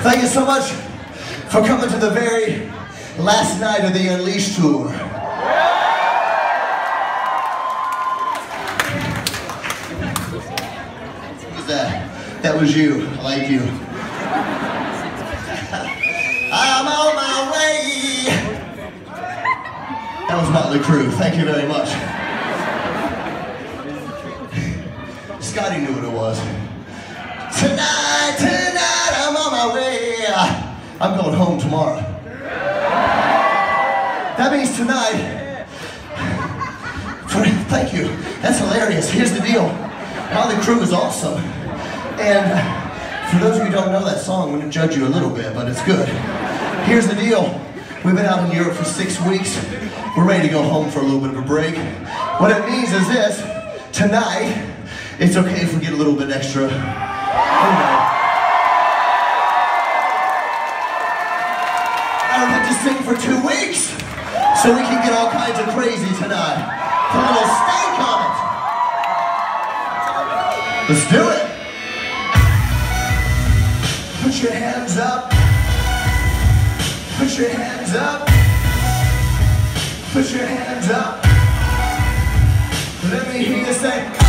Thank you so much for coming to the very last night of the Unleashed tour. What was that? That was you. I like you. I'm on my way. That was Motley Crue. Thank you very much. Scotty knew what it was. Tonight, I'm on my way. I'm going home tomorrow. That means tonight. Thank you. That's hilarious. Here's the deal. Motley Crue is awesome. And for those of you who don't know that song, I'm going to judge you a little bit, but it's good. Here's the deal. We've been out in Europe for 6 weeks. We're ready to go home for a little bit of a break. What it means is this. Tonight, it's okay if we get a little bit extra. I don't have to sing for 2 weeks, so we can get all kinds of crazy tonight. Put a little stank on it. Let's do it. Put your hands up. Put your hands up. Put your hands up. Let me hear you say.